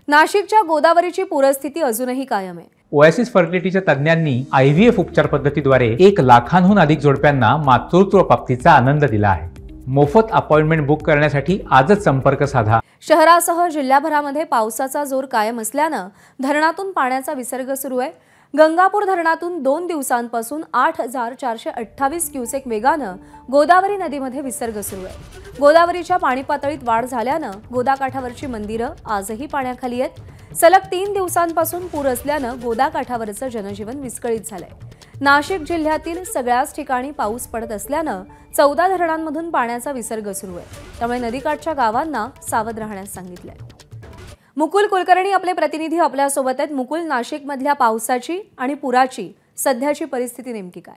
नाशिकच्या गोदावरीची पूरस्थिती अजूनही कायम आहे। ओएसिस फर्टिलिटीच्या तज्ञांनी IVF उपचार पद्धतीद्वारे 1 लाखांहून अधिक जोडप्यांना मातृत्व प्राप्तीचा आनंद दिला आहे। मोफत अपॉइंटमेंट बुक करण्यासाठी आजच संपर्क साधा। शहरासह जिल्ह्याभरामध्ये पावसाचा जोर कायम असल्यानं धरणातून पाण्याचा विसर्ग सुरू आहे। गंगापूर धरणातून 2 दिवसांपासून 8428 क्युसेक वेगानं गोदावरी नदीमध्ये विसर्ग सुरू आहे। गोदावरीच्या पाणी पातळीत वाढ झाल्यानं गोदाकाठावरची मंदिरं आजही पाण्याखाली आहेत। सलग 3 दिवसांपासून पूर असल्यानं गोदाकाठावरचं जनजीवन विस्कळीत झालंय। नाशिक जिल्ह्यातील सगळ्याच ठिकाणी पाऊस पडत असल्यानं 14 धरणांमधून पाण्याचा विसर्ग सुरू आहे। त्यामुळे नदीकाठच्या गावांना सावध राहण्यास सांगितलंय। मुकुल कुलकर्णी आपले प्रतिनिधी आपल्या सोबत आहेत। मुकुल, नाशिकमधल्या पावसाची आणि पुराची सध्याची परिस्थिती नेमकी काय?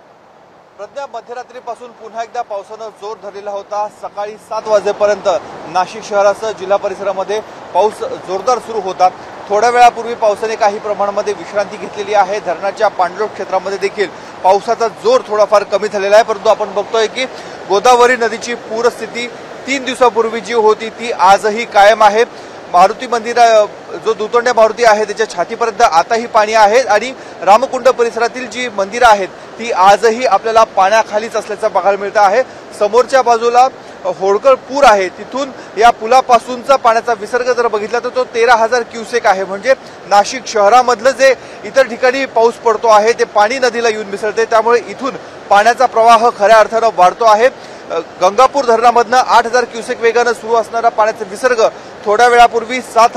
प्रज्ञा, मध्यरात्रीपासून पुन्हा एकदा पावसानं जोर धरलेला होता। सकाळी 7 वाजेपर्यंत नाशिक शहरासह जिल्हा परिसरामध्ये पाऊस जोरदार सुरू होता। थोड्या वेळापूर्वी पावसाने काही प्रमाणामध्ये विश्रांती घेतलेली आहे। धरणाच्या पांडुरंग क्षेत्रामध्ये देखील पावसाचा जोर थोडाफार कमी झालेला आहे, परंतु आपण बघतोय की गोदावरी नदीची पूरस्थिती 3 दिवसापूर्वी जी होती ती आजही कायम आहे। मारुती मंदिर जो दुतोंड्या मारुती आहे त्याच्या छातीपर्यंत आताही पाणी आहे आणि रामकुंड परिसरातील जी मंदिरं आहेत ती आजही आपल्याला पाण्याखालीच असल्याचं बघायला मिळतं आहे। समोरच्या बाजूला होडकर पूर आहे, तिथून या पुलापासूनचा पाण्याचा विसर्ग जर बघितला तर तो 13,000 क्युसेक आहे। म्हणजे नाशिक शहरामधलं जे इतर ठिकाणी पाऊस पडतो आहे ते पाणी नदीला येऊन मिसळते, त्यामुळे इथून पाण्याचा प्रवाह खऱ्या अर्थानं वाढतो आहे। गंगापूर धरणामधनं 8,000 क्युसेक वेगानं सुरू असणारा पाण्याचा विसर्ग थोड्या वेळापूर्वी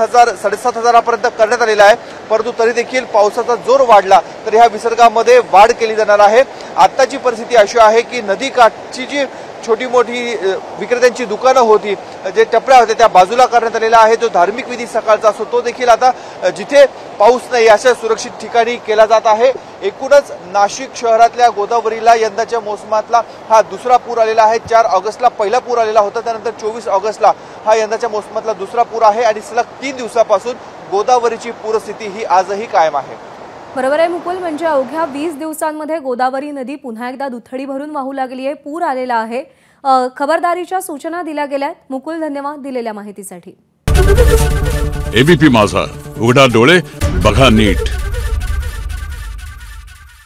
7,000-7,500 करण्यात आलेला आहे, परंतु तरी देखील पावसाचा जोर वाढला तर ह्या विसर्गामध्ये वाढ केली जाणार आहे। आत्ताची परिस्थिती अशी आहे की नदीकाठची जी छोटी मोठी विक्रेत्यांची दुकानं होती, जे टपऱ्या होत्या, त्या बाजूला करण्यात आलेला आहे। जो धार्मिक विधी सकाळचा असतो तो देखील आता जिथे पाऊस नाही अशा सुरक्षित ठिकाणी केला जात आहे। एकूणच नाशिक शहरातल्या गोदावरीला यंदाच्या मोसमातला हा दुसरा पूर आलेला आहे। 4 ऑगस्टला पहिला पूर आलेला होता, त्यानंतर 24 ऑगस्टला हा यंदाच्या मोसमातला दुसरा पूर आहे आणि सलग 3 दिवसापासून गोदावरीची पूरस्थिती ही आजही कायम आहे। बरोबर आहे मुकुल, म्हणजे अवघ्या 20 दिवसांमध्ये गोदावरी नदी पुन्हा एकदा दुथडी भरून वाहू लागली आहे, पूर आलेला आहे। खबरदारीच्या सूचना दिल्या गेल्यात। मुकुल, धन्यवाद दिलेल्या माहितीसाठी। एबीपी माझा, उघडा डोळे बघा नीट।